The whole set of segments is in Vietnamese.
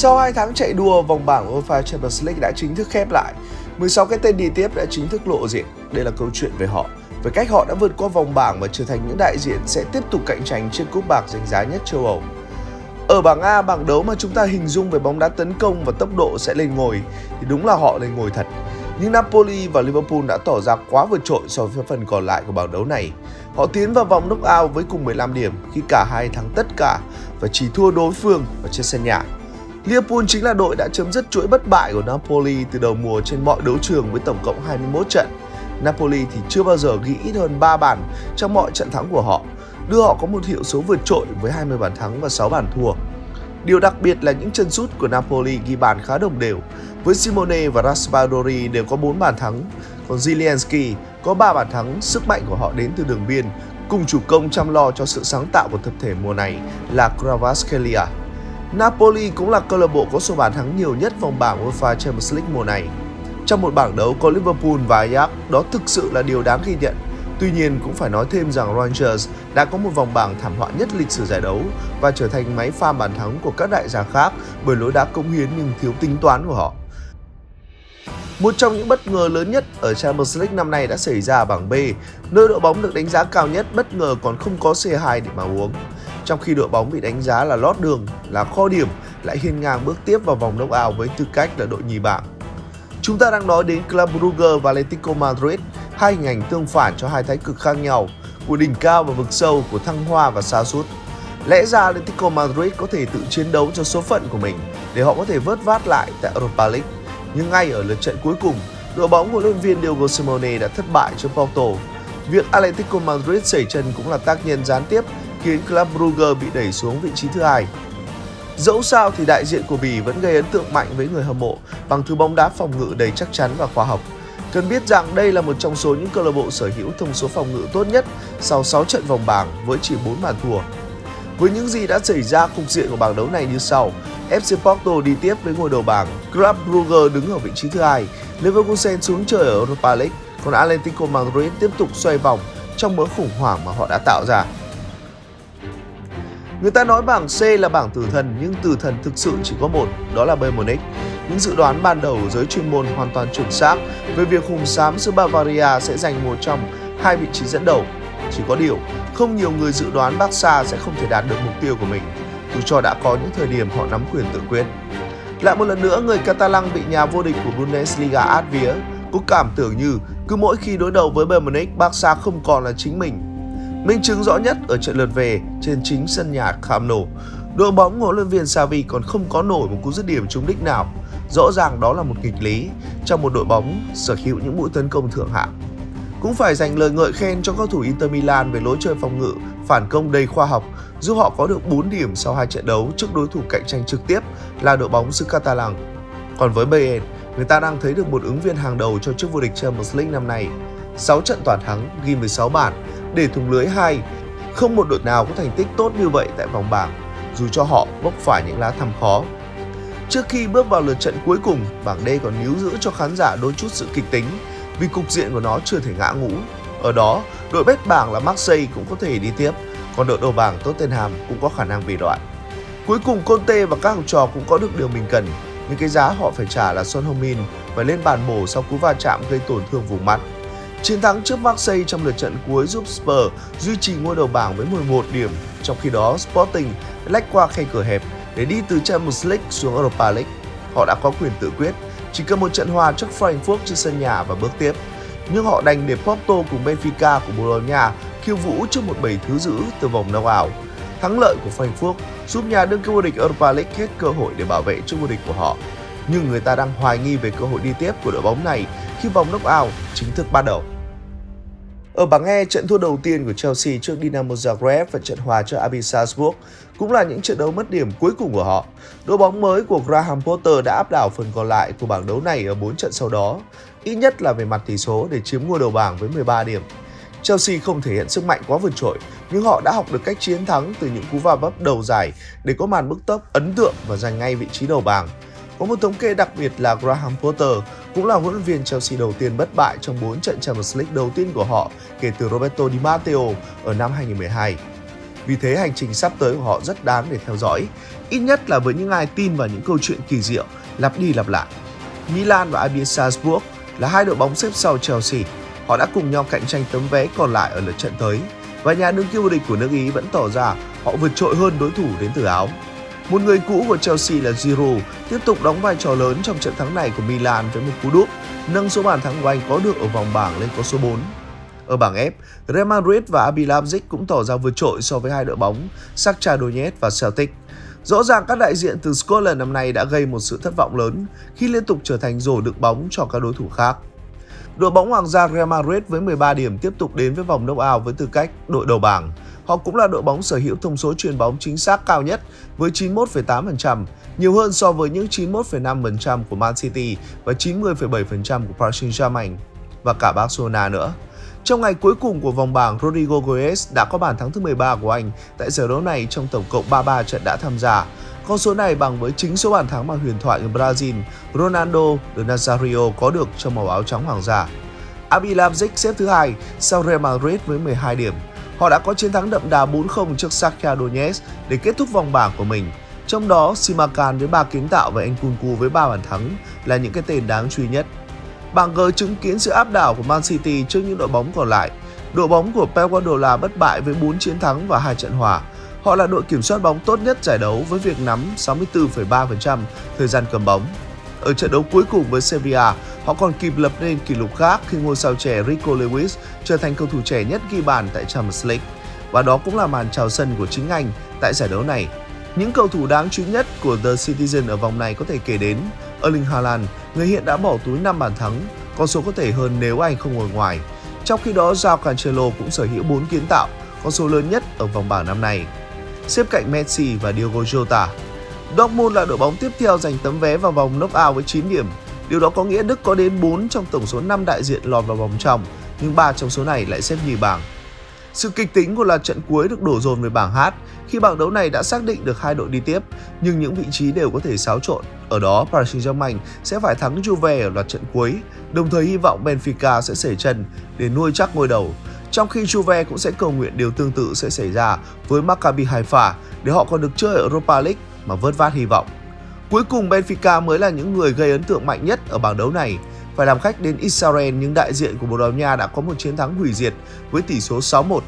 Sau 2 tháng chạy đua, vòng bảng UEFA Champions League đã chính thức khép lại. 16 cái tên đi tiếp đã chính thức lộ diện. Đây là câu chuyện về họ, về cách họ đã vượt qua vòng bảng và trở thành những đại diện sẽ tiếp tục cạnh tranh trên cúp bạc danh giá nhất châu Âu. Ở bảng A, bảng đấu mà chúng ta hình dung về bóng đá tấn công và tốc độ sẽ lên ngôi, thì đúng là họ lên ngôi thật. Nhưng Napoli và Liverpool đã tỏ ra quá vượt trội so với phần còn lại của bảng đấu này. Họ tiến vào vòng knock-out với cùng 15 điểm khi cả hai thắng tất cả và chỉ thua đối phương ở trên sân nhà. Liverpool chính là đội đã chấm dứt chuỗi bất bại của Napoli từ đầu mùa trên mọi đấu trường với tổng cộng 21 trận. Napoli thì chưa bao giờ ghi ít hơn 3 bàn trong mọi trận thắng của họ, đưa họ có một hiệu số vượt trội với 20 bàn thắng và 6 bàn thua. Điều đặc biệt là những chân sút của Napoli ghi bàn khá đồng đều, với Simone và Raspadori đều có 4 bàn thắng, còn Zielinski có 3 bàn thắng. Sức mạnh của họ đến từ đường biên, cùng chủ công chăm lo cho sự sáng tạo của tập thể mùa này là Kvaratskhelia. Napoli cũng là câu lạc bộ có số bàn thắng nhiều nhất vòng bảng UEFA Champions League mùa này. Trong một bảng đấu có Liverpool và Ajax, đó thực sự là điều đáng ghi nhận. Tuy nhiên cũng phải nói thêm rằng Rangers đã có một vòng bảng thảm họa nhất lịch sử giải đấu và trở thành máy farm bàn thắng của các đại gia khác bởi lối đá cống hiến nhưng thiếu tính toán của họ. Một trong những bất ngờ lớn nhất ở Champions League năm nay đã xảy ra ở bảng B, nơi đội bóng được đánh giá cao nhất bất ngờ còn không có C2 để mà uống. Trong khi đội bóng bị đánh giá là lót đường, là kho điểm, lại hiên ngang bước tiếp vào vòng knock-out với tư cách là đội nhì bảng. Chúng ta đang nói đến Club Brugge và Atletico Madrid, hai hình ảnh tương phản cho hai thái cực khác nhau, của đỉnh cao và vực sâu, của thăng hoa và sa sút. Lẽ ra Atletico Madrid có thể tự chiến đấu cho số phận của mình để họ có thể vớt vát lại tại Europa League. Nhưng ngay ở lượt trận cuối cùng, đội bóng của huấn luyện viên Diego Simeone đã thất bại trước Porto. Việc Atletico Madrid sẩy chân cũng là tác nhân gián tiếp khiến Club Brugge bị đẩy xuống vị trí thứ hai. Dẫu sao thì đại diện của Bỉ vẫn gây ấn tượng mạnh với người hâm mộ bằng thứ bóng đá phòng ngự đầy chắc chắn và khoa học. Cần biết rằng đây là một trong số những câu lạc bộ sở hữu thông số phòng ngự tốt nhất sau 6 trận vòng bảng với chỉ 4 bàn thua. Với những gì đã xảy ra, cục diện của bảng đấu này như sau: FC Porto đi tiếp với ngôi đầu bảng, Club Brugge đứng ở vị trí thứ hai, Leverkusen xuống chơi ở Europa League, còn Atletico Madrid tiếp tục xoay vòng trong mớ khủng hoảng mà họ đã tạo ra. Người ta nói bảng C là bảng tử thần, nhưng tử thần thực sự chỉ có một, đó là Bayern Munich. Những dự đoán ban đầu của giới chuyên môn hoàn toàn chuẩn xác về việc hùng xám xứ Bavaria sẽ giành một trong hai vị trí dẫn đầu. Chỉ có điều, không nhiều người dự đoán Barca sẽ không thể đạt được mục tiêu của mình, dù cho đã có những thời điểm họ nắm quyền tự quyết. Lại một lần nữa, người Catalan bị nhà vô địch của Bundesliga át vía, có cảm tưởng như cứ mỗi khi đối đầu với Bayern Munich, Barca không còn là chính mình. Minh chứng rõ nhất ở trận lượt về trên chính sân nhà Camp Nou, đội bóng của huấn luyện viên Xavi còn không có nổi một cú dứt điểm trúng đích nào. Rõ ràng đó là một nghịch lý trong một đội bóng sở hữu những mũi tấn công thượng hạng. Cũng phải dành lời ngợi khen cho cầu thủ Inter Milan về lối chơi phòng ngự, phản công đầy khoa học, giúp họ có được 4 điểm sau 2 trận đấu trước đối thủ cạnh tranh trực tiếp là đội bóng xứ Catalan. Còn với Bayern, người ta đang thấy được một ứng viên hàng đầu cho chức vô địch Champions League năm nay. 6 trận toàn thắng, ghi 16 bàn, để thủng lưới 2. Không một đội nào có thành tích tốt như vậy tại vòng bảng, dù cho họ vấp phải những lá thăm khó. Trước khi bước vào lượt trận cuối cùng, bảng D còn níu giữ cho khán giả đôi chút sự kịch tính vì cục diện của nó chưa thể ngã ngũ. Ở đó, đội bét bảng là Marseille cũng có thể đi tiếp, còn đội đầu bảng Tottenham cũng có khả năng bị đoạn. Cuối cùng Conte và các học trò cũng có được điều mình cần, nhưng cái giá họ phải trả là Son Heung-min phải lên bàn mổ sau cú va chạm gây tổn thương vùng mắt. Chiến thắng trước Marseille trong lượt trận cuối giúp Spurs duy trì ngôi đầu bảng với 11 điểm, trong khi đó Sporting lách qua khe cửa hẹp để đi từ Champions League xuống Europa League. Họ đã có quyền tự quyết, chỉ cần một trận hòa trước Frankfurt trên sân nhà và bước tiếp. Nhưng họ đành để Porto cùng Benfica của Bồ Đào Nha khiêu vũ trước một bầy thứ dữ từ vòng knock-out. Thắng lợi của Frankfurt giúp nhà đương kim vô địch Europa League hết cơ hội để bảo vệ chức vô địch của họ. Nhưng người ta đang hoài nghi về cơ hội đi tiếp của đội bóng này khi vòng knock-out chính thức bắt đầu. Ở bảng E, trận thua đầu tiên của Chelsea trước Dinamo Zagreb và trận hòa trước RB Salzburg cũng là những trận đấu mất điểm cuối cùng của họ. Đội bóng mới của Graham Potter đã áp đảo phần còn lại của bảng đấu này ở 4 trận sau đó, ít nhất là về mặt tỷ số để chiếm ngôi đầu bảng với 13 điểm. Chelsea không thể hiện sức mạnh quá vượt trội, nhưng họ đã học được cách chiến thắng từ những cú va vấp đầu giải để có màn bứt tốc ấn tượng và giành ngay vị trí đầu bảng. Có một thống kê đặc biệt là Graham Potter cũng là huấn luyện viên Chelsea đầu tiên bất bại trong 4 trận Champions League đầu tiên của họ kể từ Roberto Di Matteo ở năm 2012. Vì thế hành trình sắp tới của họ rất đáng để theo dõi, ít nhất là với những ai tin vào những câu chuyện kỳ diệu lặp đi lặp lại. Milan và RB Salzburg là hai đội bóng xếp sau Chelsea. Họ đã cùng nhau cạnh tranh tấm vé còn lại ở lượt trận tới và nhà đương kim vô địch của nước Ý vẫn tỏ ra họ vượt trội hơn đối thủ đến từ Áo. Một người cũ của Chelsea là Giroud tiếp tục đóng vai trò lớn trong trận thắng này của Milan với một cú đúp nâng số bàn thắng của anh có được ở vòng bảng lên con số 4. Ở bảng F, Real Madrid và RB Leipzig cũng tỏ ra vượt trội so với hai đội bóng Shakhtar Donetsk và Celtic. Rõ ràng các đại diện từ Scotland năm nay đã gây một sự thất vọng lớn khi liên tục trở thành rổ đựng bóng cho các đối thủ khác. Đội bóng Hoàng gia Real Madrid với 13 điểm tiếp tục đến với vòng knock-out với tư cách đội đầu bảng. Họ cũng là đội bóng sở hữu thông số chuyền bóng chính xác cao nhất với 91,8%, nhiều hơn so với những 91,5% của Man City và 90,7% của Paris Saint-Germain và cả Barcelona nữa. Trong ngày cuối cùng của vòng bảng, Rodrygo Goes đã có bàn thắng thứ 13 của anh tại giải đấu này trong tổng cộng 33 trận đã tham gia. Con số này bằng với chính số bàn thắng mà huyền thoại người Brazil Ronaldo de Nazario có được trong màu áo trắng hoàng gia. RB Leipzig xếp thứ hai sau Real Madrid với 12 điểm. Họ đã có chiến thắng đậm đà 4-0 trước Shakhtar Donetsk để kết thúc vòng bảng của mình. Trong đó, Simakan với 3 kiến tạo và Nkunku với 3 bàn thắng là những cái tên đáng chú ý nhất. Bảng G chứng kiến sự áp đảo của Man City trước những đội bóng còn lại. Đội bóng của Pep Guardiola bất bại với 4 chiến thắng và 2 trận hòa. Họ là đội kiểm soát bóng tốt nhất giải đấu với việc nắm 64,3% thời gian cầm bóng. Ở trận đấu cuối cùng với Sevilla, họ còn kịp lập nên kỷ lục khác khi ngôi sao trẻ Rico Lewis trở thành cầu thủ trẻ nhất ghi bàn tại Champions League. Và đó cũng là màn chào sân của chính anh tại giải đấu này. Những cầu thủ đáng chú ý nhất của The Citizen ở vòng này có thể kể đến Erling Haaland, người hiện đã bỏ túi 5 bàn thắng, con số có thể hơn nếu anh không ngồi ngoài. Trong khi đó, Joao Cancelo cũng sở hữu 4 kiến tạo, con số lớn nhất ở vòng bảng năm nay, xếp cạnh Messi và Diogo Jota. Dortmund là đội bóng tiếp theo giành tấm vé vào vòng knock-out với 9 điểm. Điều đó có nghĩa Đức có đến 4 trong tổng số 5 đại diện lọt vào vòng trong, nhưng 3 trong số này lại xếp nhì bảng. Sự kịch tính của loạt trận cuối được đổ dồn về bảng H khi bảng đấu này đã xác định được hai đội đi tiếp, nhưng những vị trí đều có thể xáo trộn. Ở đó, Paris Saint-Germain sẽ phải thắng Juve ở loạt trận cuối, đồng thời hy vọng Benfica sẽ xể chân để nuôi chắc ngôi đầu. Trong khi Juve cũng sẽ cầu nguyện điều tương tự sẽ xảy ra với Maccabi Haifa để họ còn được chơi ở Europa League mà vớt vát hy vọng. Cuối cùng, Benfica mới là những người gây ấn tượng mạnh nhất ở bảng đấu này. Phải làm khách đến Israel, nhưng đại diện của Bồ Đào Nha đã có một chiến thắng hủy diệt với tỷ số 6-1.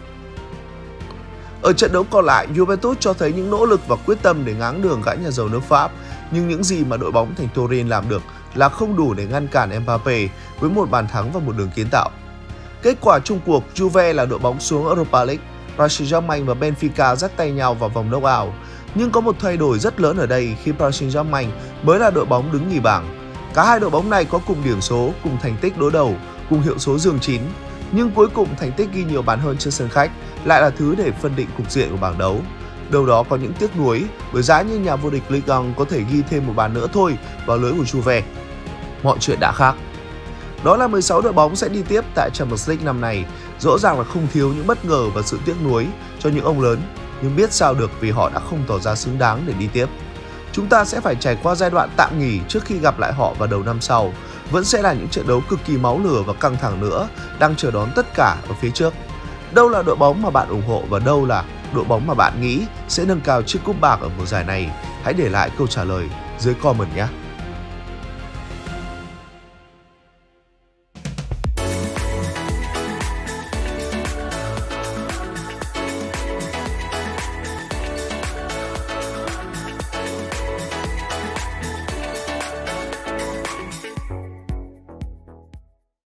Ở trận đấu còn lại, Juventus cho thấy những nỗ lực và quyết tâm để ngáng đường gã nhà giàu nước Pháp, nhưng những gì mà đội bóng thành Turin làm được là không đủ để ngăn cản Mbappe với một bàn thắng và một đường kiến tạo. Kết quả chung cuộc, Juve là đội bóng xuống Europa League, Paris Saint-Germain và Benfica dắt tay nhau vào vòng knock-out. Nhưng có một thay đổi rất lớn ở đây khi Paris Saint-Germain mới là đội bóng đứng nhì bảng. Cả hai đội bóng này có cùng điểm số, cùng thành tích đối đầu, cùng hiệu số giường 9. Nhưng cuối cùng thành tích ghi nhiều bàn hơn trên sân khách lại là thứ để phân định cục diện của bảng đấu. Đâu đó có những tiếc nuối bởi giá như nhà vô địch Ligue 1 có thể ghi thêm một bàn nữa thôi vào lưới của Juve. Mọi chuyện đã khác. Đó là 16 đội bóng sẽ đi tiếp tại Champions League năm nay. Rõ ràng là không thiếu những bất ngờ và sự tiếc nuối cho những ông lớn, nhưng biết sao được vì họ đã không tỏ ra xứng đáng để đi tiếp. Chúng ta sẽ phải trải qua giai đoạn tạm nghỉ trước khi gặp lại họ vào đầu năm sau. Vẫn sẽ là những trận đấu cực kỳ máu lửa và căng thẳng nữa đang chờ đón tất cả ở phía trước. Đâu là đội bóng mà bạn ủng hộ và đâu là đội bóng mà bạn nghĩ sẽ nâng cao chiếc cúp bạc ở mùa giải này? Hãy để lại câu trả lời dưới comment nhé!